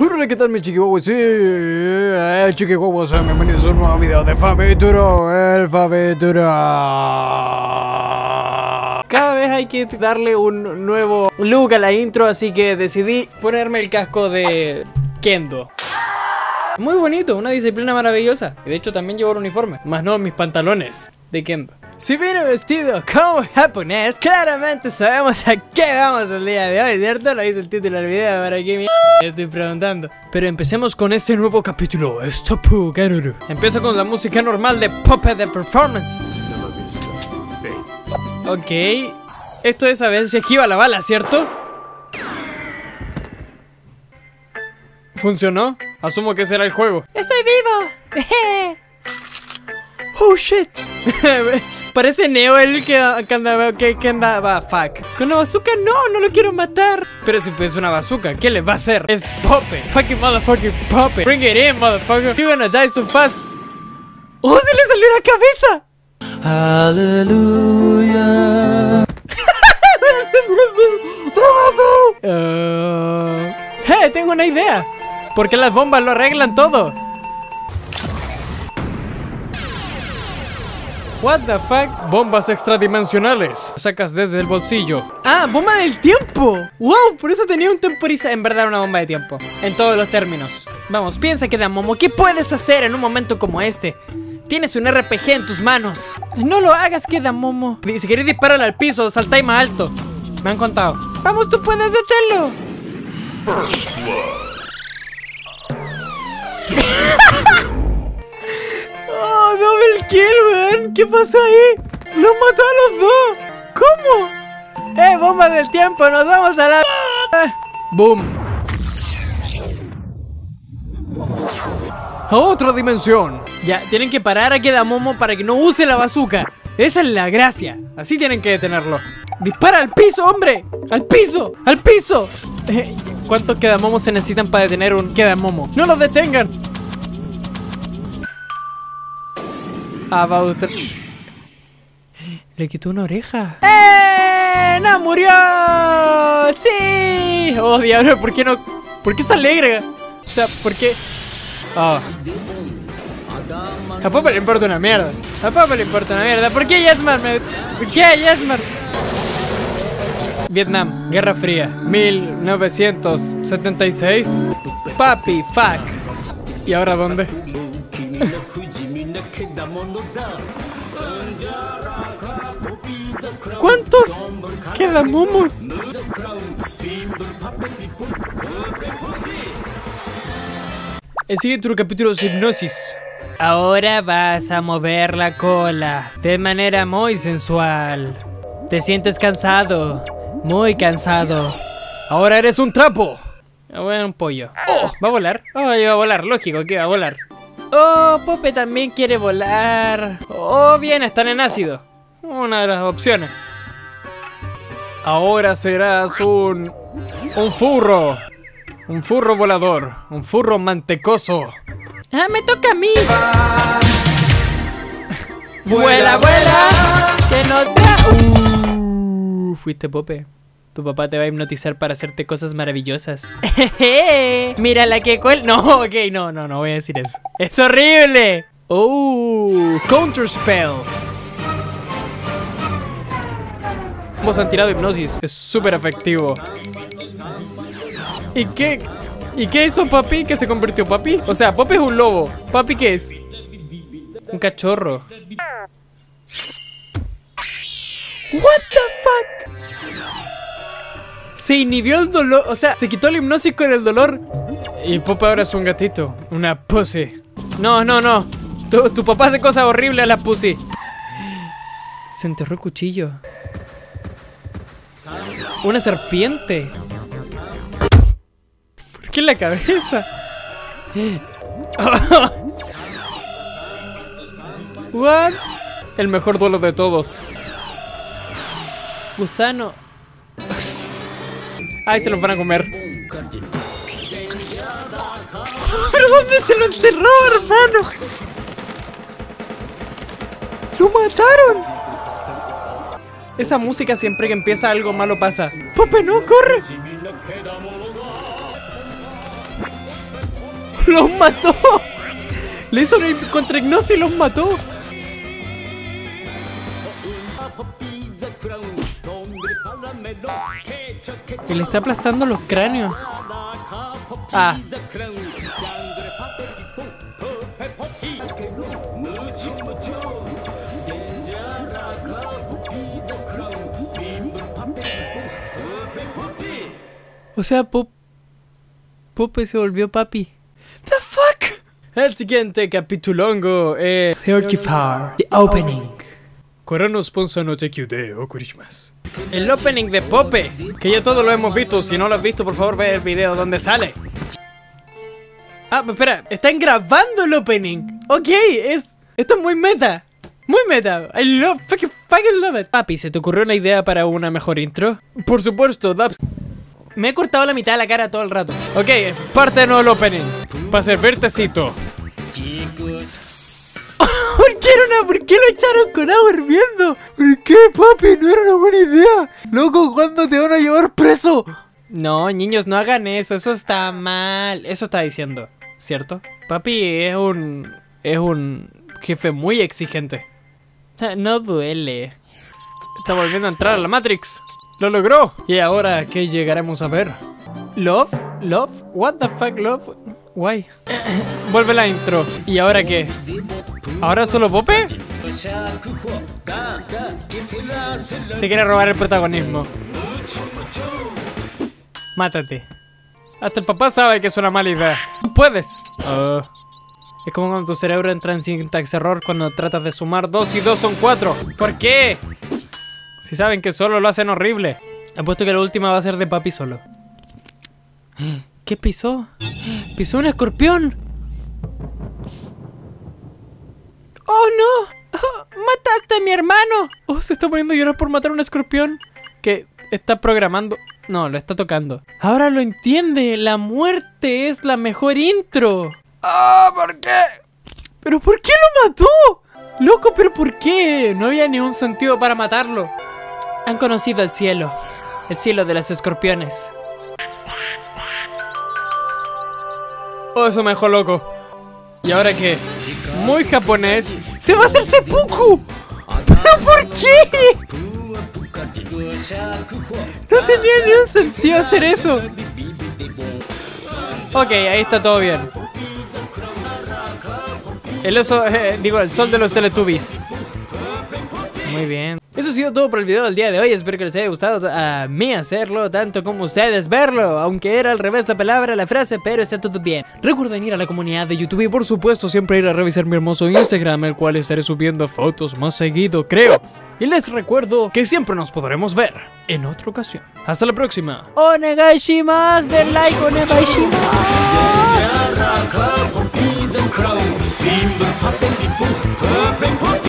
Hola, ¿qué tal mis chiquihuahuas? Sí, chiquihuahuas, bienvenidos a un nuevo video de Fabituro, el Fabituro. Cada vez hay que darle un nuevo look a la intro, así que decidí ponerme el casco de Kendo. Muy bonito, una disciplina maravillosa. Y de hecho también llevo el uniforme, más no mis pantalones de Kendo. Si viene vestido como japonés, claramente sabemos a qué vamos el día de hoy, ¿cierto? Lo dice el título del video, ¿para qué mierda estoy preguntando? Pero empecemos con este nuevo capítulo, Stop Garuru. Empiezo con la música normal de Puppet de Performance. Ok, esto es a ver si esquiva la bala, ¿cierto? ¿Funcionó? Asumo que será el juego. ¡Estoy vivo! ¡Oh, shit! Parece Neo el que andaba, fuck. Con la bazooka no lo quiero matar. Pero si es una bazooka, ¿qué le va a hacer? Es Puppet, fucking motherfucking Puppet. Bring it in, motherfucker. You're gonna die so fast. ¡Oh, se le salió la cabeza! ¡Aleluya! Tengo una idea. Porque las bombas lo arreglan todo. What the fuck? Bombas extradimensionales. Sacas desde el bolsillo. Ah, bomba del tiempo. Wow, por eso tenía un temporizador. En verdad una bomba de tiempo. En todos los términos. Vamos, piensa que Momo, ¿qué puedes hacer en un momento como este? Tienes un RPG en tus manos. No lo hagas, queda Momo. Si querés disparar al piso, saltáis más alto. Me han contado. Vamos, tú puedes detenerlo. Oh, double kill, weón. ¿Qué pasó ahí? ¡Los mató a los dos! ¿Cómo? Bomba del tiempo, nos vamos a la... Boom. A otra dimensión. Ya, tienen que parar a Kedamomo para que no use la bazooka. Esa es la gracia. Así tienen que detenerlo. ¡Dispara al piso, hombre! ¡Al piso! ¡Al piso! ¿Cuántos Kedamomos se necesitan para detener un Kedamomo? ¡No los detengan! About... Le quitó una oreja. ¡No murió! ¡Sí! Oh, diablo, ¿por qué no? ¿Por qué se alegra? O sea, ¿por qué? Oh. A Papa le importa una mierda. A Papa le importa una mierda. ¿Por qué Yasmar? ¿Por qué Yasmar? Vietnam, Guerra Fría, 1976. Papi, fuck. ¿Y ahora dónde? ¿Cuántos Kedamomos? El siguiente capítulo es hipnosis. Ahora vas a mover la cola de manera muy sensual. Te sientes cansado, muy cansado. Ahora eres un trapo. Bueno, un pollo. Oh, ¿va a volar? Oh, va a volar, lógico que va a volar. Oh, Pope también quiere volar. Oh, bien, están en ácido. Una de las opciones. Ahora serás un furro. Un furro volador. Un furro mantecoso. Ah, me toca a mí. Vuela, vuela. Que no te... fuiste Pope. Tu papá te va a hipnotizar para hacerte cosas maravillosas. Mira la que cuel... No, ok, no voy a decir eso. ¡Es horrible! Oh, Counter Spell. Ambos han tirado hipnosis. Es súper efectivo. ¿Y qué hizo Papi? ¿Que se convirtió Papi? O sea, Papi es un lobo. ¿Papi qué es? Un cachorro. What the fuck? Se inhibió el dolor, o sea, se quitó la hipnosis con el dolor. Y Pope ahora es un gatito, una pussy. No. Tu papá hace cosas horribles a la pussy. Se enterró el cuchillo. Una serpiente. ¿Por qué en la cabeza? What? El mejor duelo de todos. Gusano. Ay, se los van a comer. ¿Pero dónde se lo enterró, hermano? ¡Lo mataron! Esa música siempre que empieza algo malo pasa. ¡Pope, no! ¡Corre! ¡Los mató! Le hizo una contra hipnosis y los mató. Y le está aplastando los cráneos. Ah. O sea, Pope se volvió papi. The fuck? El siguiente capitulongo es 34, The Opening. Korano sponsor no tekyu o kurimasu. El opening de Pope, que ya todos lo hemos visto. Si no lo has visto, por favor ve el video donde sale. Ah, espera, están grabando el opening. Ok, esto es muy meta. Muy meta. I love, fucking love it. Papi, ¿se te ocurrió una idea para una mejor intro? Por supuesto, Dubs. Me he cortado la mitad de la cara todo el rato. Ok, parte de nuevo el opening. Para servirte cito. ¿Por qué lo echaron con agua hirviendo? ¿Por qué, papi? No era una buena idea. Loco, ¿cuándo te van a llevar preso? No, niños, no hagan eso. Eso está mal. Eso está diciendo, ¿cierto? Papi es un jefe muy exigente. No duele. Está volviendo a entrar a la Matrix. ¡Lo logró! ¿Y ahora qué llegaremos a ver? ¿Love? ¿Love? ¿What the fuck, love? Why? Vuelve la intro. ¿Y ahora qué? ¿Ahora solo Pope? Se quiere robar el protagonismo. Mátate. Hasta el papá sabe que es una mala idea. ¡Tú puedes! Es como cuando tu cerebro entra en syntax error cuando tratas de sumar 2 y 2 son 4. ¿Por qué? Si saben que solo lo hacen horrible. Apuesto que la última va a ser de papi solo. ¿Qué pisó? ¡Pisó un escorpión! ¡Oh, no! Oh, ¡mataste a mi hermano! Oh, se está poniendo a llorar por matar a un escorpión. Que está programando... No, lo está tocando. Ahora lo entiende. La muerte es la mejor intro. ¡Ah! ¿Por qué? ¿Pero por qué lo mató? Loco, ¿pero por qué? No había ni un sentido para matarlo. Han conocido el cielo de los escorpiones. Oh, eso me dejó loco. ¿Y ahora qué? Muy japonés. ¡Se va a hacer seppuku! ¿Pero por qué? No tenía ni un sentido hacer eso. Ok, ahí está todo bien. El oso, el sol de los Teletubbies. Muy bien. Eso ha sido todo por el video del día de hoy. Espero que les haya gustado a mí hacerlo, tanto como ustedes verlo. Aunque era al revés la palabra, la frase, pero está todo bien. Recuerden ir a la comunidad de YouTube y por supuesto siempre ir a revisar mi hermoso Instagram, el cual estaré subiendo fotos más seguido, creo. Y les recuerdo que siempre nos podremos ver en otra ocasión. Hasta la próxima. Onegaishimasu, den like, onegaishimasu.